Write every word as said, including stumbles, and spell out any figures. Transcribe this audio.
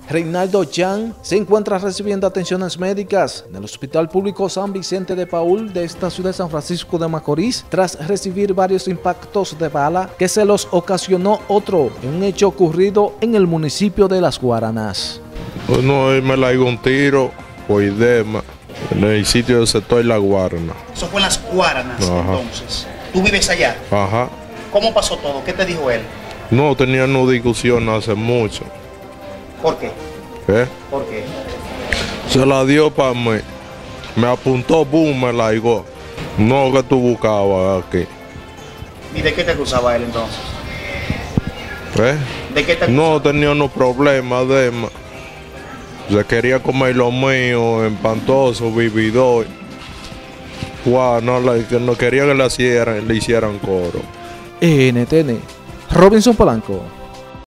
Reinaldo Chan se encuentra recibiendo atenciones médicas en el Hospital Público San Vicente de Paúl de esta ciudad de San Francisco de Macorís tras recibir varios impactos de bala que se los ocasionó otro en un hecho ocurrido en el municipio de Las Guaranas. Bueno, me la dio un tiro por idema en el sitio del sector La Guarana. Eso fue en Las Guaranas. Ajá. Entonces, ¿tú vives allá? Ajá. ¿Cómo pasó todo? ¿Qué te dijo él? No, tenían una discusión hace mucho. ¿Por qué? ¿Qué? ¿Por qué? Se la dio para mí. Me apuntó, boom, me la dio. No, que tú buscabas aquí. ¿Y de qué te acusaba él entonces? ¿Eh? ¿De qué te acusaba? No, tenía unos problemas de... Se quería comer lo mío, empantoso, vividor. Wow, no, que no quería que le hicieran, le hicieran coro. N T N, Robinson Polanco.